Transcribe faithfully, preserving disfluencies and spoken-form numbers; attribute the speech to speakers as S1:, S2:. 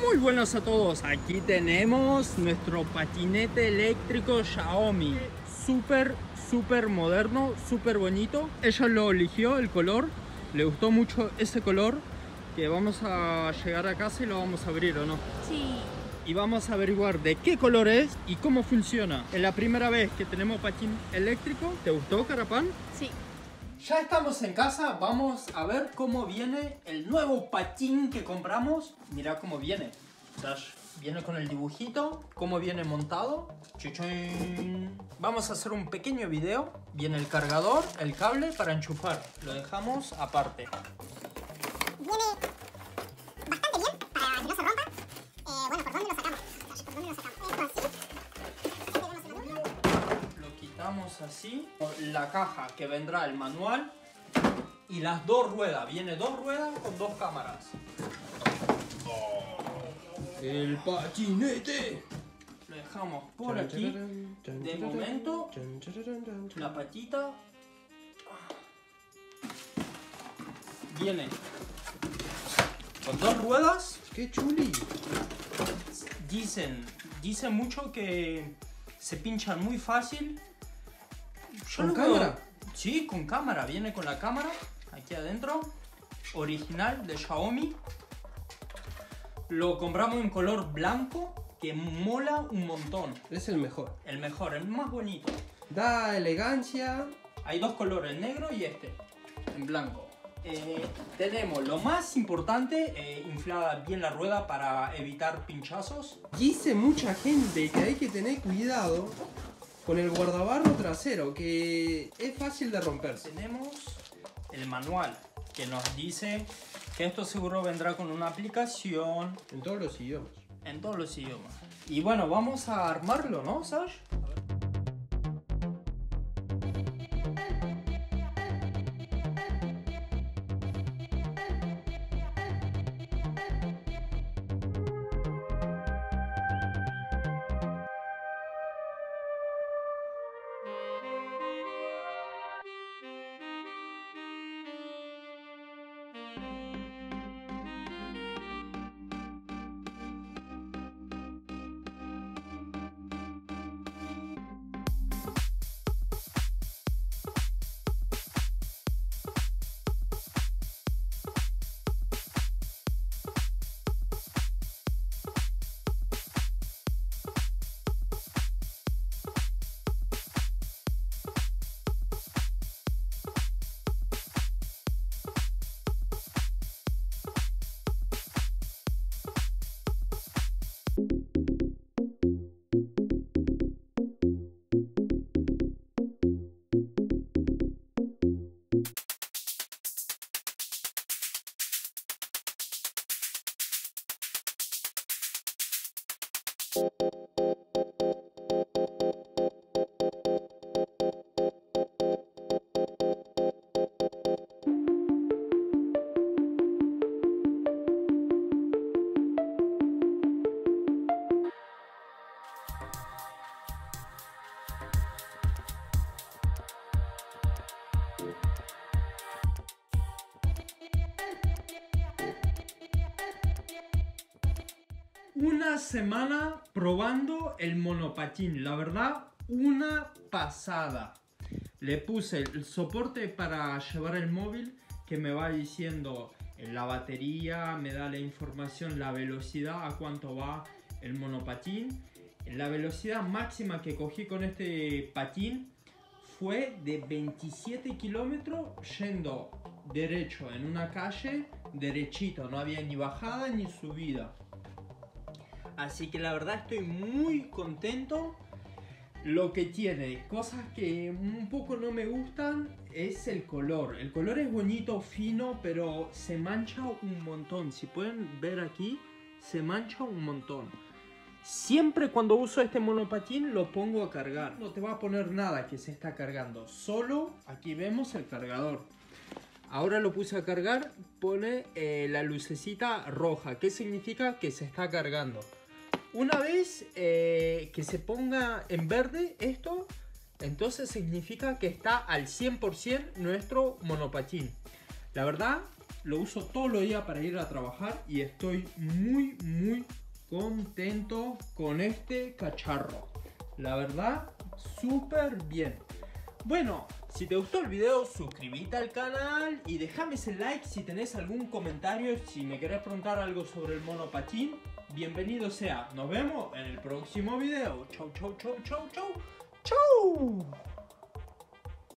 S1: Muy buenas a todos, aquí tenemos nuestro patinete eléctrico Xiaomi. Súper, súper moderno, súper bonito. Ella lo eligió, el color, le gustó mucho ese color. Que vamos a llegar a casa y lo vamos a abrir, ¿o no?
S2: Sí.
S1: Y vamos a averiguar de qué color es y cómo funciona. Es la primera vez que tenemos patín eléctrico. ¿Te gustó, Carapán?
S2: Sí.
S1: Ya estamos en casa, vamos a ver cómo viene el nuevo patín que compramos. Mira cómo viene. Viene con el dibujito, cómo viene montado. Chuchín. Vamos a hacer un pequeño video. Viene el cargador, el cable para enchufar. Lo dejamos aparte.
S3: Viene bastante bien para que no se rompa. Eh, bueno, ¿por dónde lo sacamos? ¿Por dónde lo sacamos? Esto así.
S1: Lo quitamos así. La caja que vendrá el manual. Y las dos ruedas. Viene dos ruedas con dos cámaras. El patinete. Lo dejamos por aquí. De momento, la patita. Viene con dos ruedas.
S4: ¡Qué chuli!
S1: Dicen, dicen mucho que se pinchan muy fácil. Yo
S4: ¿Con
S1: lo
S4: cámara?
S1: veo- Sí, con cámara. Viene con la cámara aquí adentro. Original de Xiaomi. Lo compramos en color blanco, que mola un montón.
S4: Es el mejor.
S1: El mejor, el más bonito.
S4: Da elegancia.
S1: Hay dos colores, el negro y este, en blanco. Eh, tenemos lo más importante, eh, inflada bien la rueda para evitar pinchazos.
S4: Dice mucha gente que hay que tener cuidado con el guardabarro trasero, que es fácil de romperse.
S1: Tenemos el manual que nos dice que esto seguro vendrá con una aplicación
S4: En todos los idiomas.
S1: en todos los idiomas. Y bueno, vamos a armarlo, ¿no, Sash? Una semana probando el monopatín, la verdad, una pasada. Le puse el soporte para llevar el móvil que me va diciendo la batería, me da la información, la velocidad, a cuánto va el monopatín. La velocidad máxima que cogí con este patín fue de veintisiete kilómetros yendo derecho en una calle, derechito, no había ni bajada ni subida. Así que la verdad estoy muy contento. Lo que tiene, cosas que un poco no me gustan, es el color. El color es bonito, fino, pero se mancha un montón. Si pueden ver aquí, se mancha un montón. Siempre cuando uso este monopatín lo pongo a cargar. No te va a poner nada que se está cargando. Solo aquí vemos el cargador. Ahora lo puse a cargar, pone eh, la lucecita roja. ¿Qué significa? Que se está cargando. Una vez eh, que se ponga en verde esto, entonces significa que está al cien por ciento nuestro monopatín. La verdad, lo uso todos los días para ir a trabajar y estoy muy muy contento con este cacharro. La verdad, súper bien. Bueno, si te gustó el video, suscríbete al canal y déjame ese like si tenés algún comentario, si me querés preguntar algo sobre el monopatín, bienvenido sea. Nos vemos en el próximo video. Chau, chau, chau, chau, chau, chau.